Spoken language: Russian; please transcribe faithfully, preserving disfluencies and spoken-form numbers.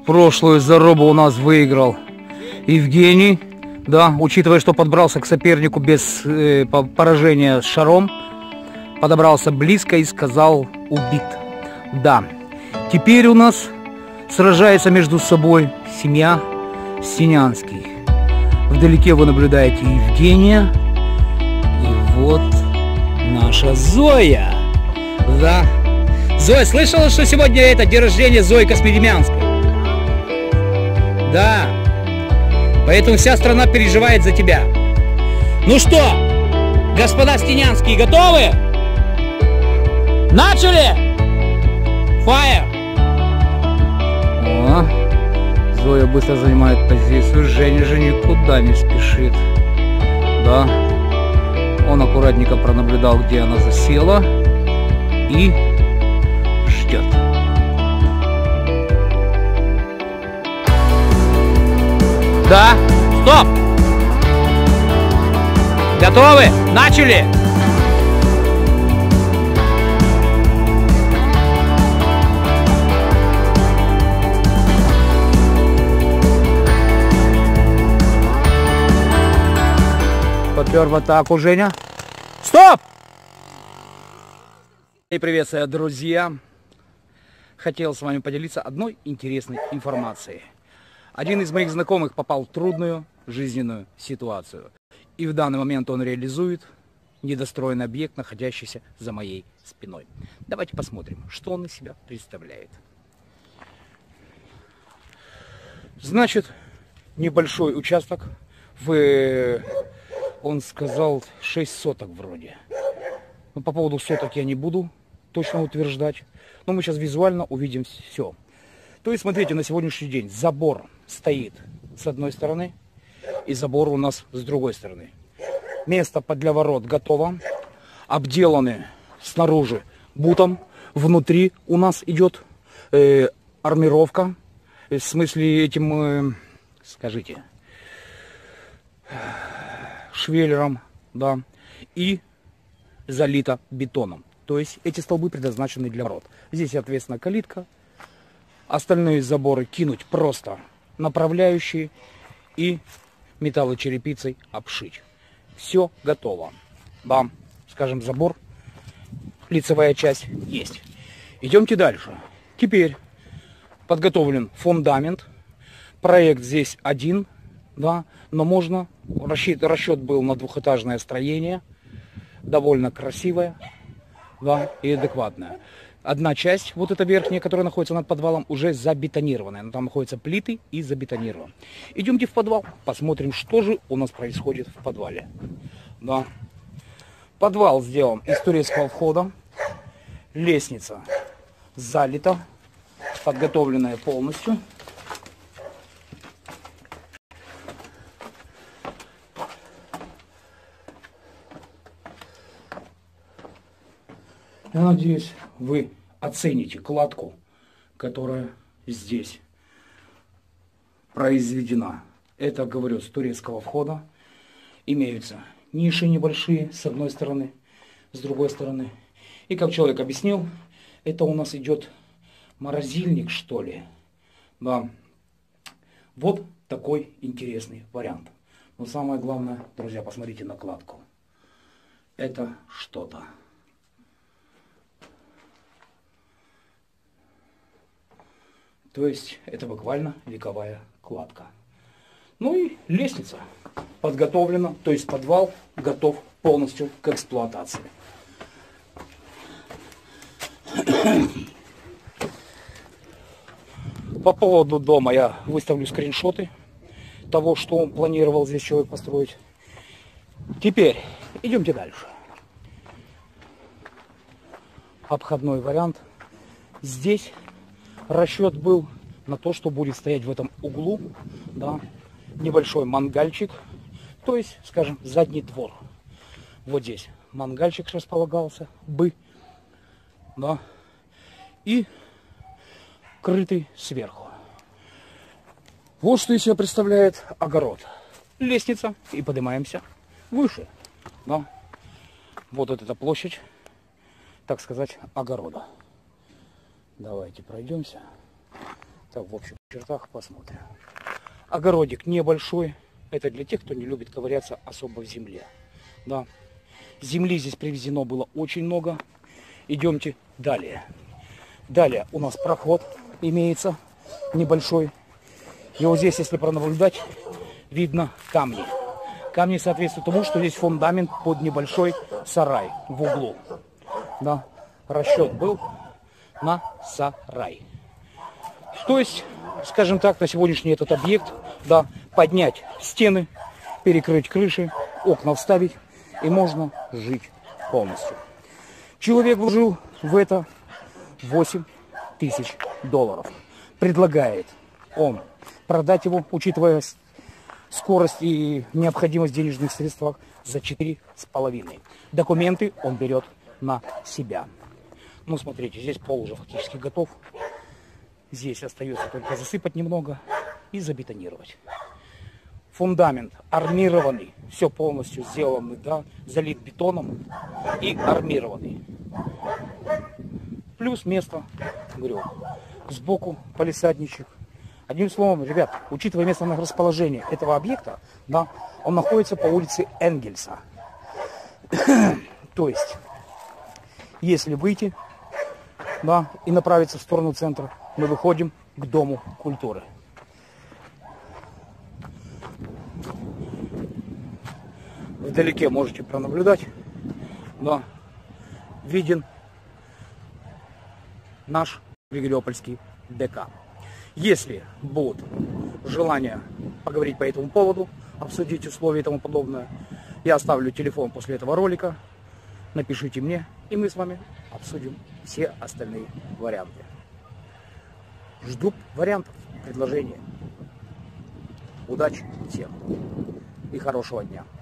Прошлую заробу у нас выиграл Евгений. Да, учитывая, что подбрался к сопернику без э, поражения с шаром, подобрался близко и сказал убит. Да, теперь у нас сражается между собой семья Синянский. Вдалеке вы наблюдаете Евгения. И вот наша Зоя. Да. Зоя, слышала, что сегодня это день рождения Зои Космедемьянской? Да. Поэтому вся страна переживает за тебя. Ну что, господа Синянские, готовы? Начали! Фаер! О, Зоя быстро занимает позицию. Женя же никуда не спешит. Да. Он аккуратненько пронаблюдал, где она засела. И ждет. Да, стоп! Готовы? Начали! Попер в атаку, Женя. Стоп! И приветствую, друзья! Хотел с вами поделиться одной интересной информацией. Один из моих знакомых попал в трудную жизненную ситуацию. И в данный момент он реализует недостроенный объект, находящийся за моей спиной. Давайте посмотрим, что он из себя представляет. Значит, небольшой участок. В, он сказал, шесть соток вроде. Но по поводу соток я не буду точно утверждать. Но мы сейчас визуально увидим все. То есть, смотрите, на сегодняшний день забор стоит с одной стороны, и забор у нас с другой стороны. Место для ворот готово. Обделаны снаружи бутом. Внутри у нас идет э, армировка. В смысле этим, э, скажите, швеллером, да. И залито бетоном. То есть эти столбы предназначены для ворот. Здесь, соответственно, калитка. Остальные заборы кинуть просто направляющие и металлочерепицей обшить. Все готово. Да, скажем, забор, лицевая часть есть. Идемте дальше. Теперь подготовлен фундамент. Проект здесь один, да, но можно. Расчет, расчет был на двухэтажное строение. Довольно красивое, да, и адекватное. Одна часть, вот эта верхняя, которая находится над подвалом, уже забетонированная. Но там находятся плиты и забетонированы. Идемте в подвал, посмотрим, что же у нас происходит в подвале. Да. Подвал сделан из турецкого входа. Лестница залита, подготовленная полностью. Я надеюсь, вы оцените кладку, которая здесь произведена. Это, говорю, с турецкого входа. Имеются ниши небольшие с одной стороны, с другой стороны. И, как человек объяснил, это у нас идет морозильник, что ли. Да. Вот такой интересный вариант. Но самое главное, друзья, посмотрите на кладку. Это что-то. То есть это буквально вековая кладка. Ну и лестница подготовлена, то есть подвал готов полностью к эксплуатации. По поводу дома я выставлю скриншоты того, что он планировал здесь человек построить. Теперь идемте дальше. Обходной вариант. Здесь расчет был на то, что будет стоять в этом углу, да, небольшой мангальчик, то есть, скажем, задний двор. Вот здесь мангальчик располагался бы, да, и крытый сверху. Вот что из себя представляет огород. Лестница, и поднимаемся выше, да. Вот эта площадь, так сказать, огорода. Давайте пройдемся. Так, в общем. В чертах посмотрим. Огородик небольшой. Это для тех, кто не любит ковыряться особо в земле. Да. Земли здесь привезено было очень много. Идемте далее. Далее у нас проход имеется небольшой. И вот здесь, если пронаблюдать, видно камни. Камни соответствуют тому, что здесь фундамент под небольшой сарай в углу. Да. Расчет был на сарай. То есть, скажем так, на сегодняшний этот объект, да, поднять стены, перекрыть крыши, окна вставить, и можно жить полностью. Человек вложил в это восемь тысяч долларов. Предлагает он продать его, учитывая скорость и необходимость денежных средств, за четыре с половиной. Документы он берет на себя. Ну, смотрите, здесь пол уже фактически готов. Здесь остается только засыпать немного и забетонировать. Фундамент армированный, все полностью сделано, да, залит бетоном и армированный. Плюс место, говорю, сбоку палисадничек. Одним словом, ребят, учитывая местное расположение этого объекта, да, он находится по улице Энгельса. То есть, если выйти, да, и направиться в сторону центра, мы выходим к Дому культуры. Вдалеке можете пронаблюдать, да, виден наш Григориопольский ДК. Если будут желания поговорить по этому поводу, обсудить условия и тому подобное, я оставлю телефон после этого ролика, напишите мне, и мы с вами обсудим все остальные варианты. Жду вариантов, предложений. Удачи всем и хорошего дня.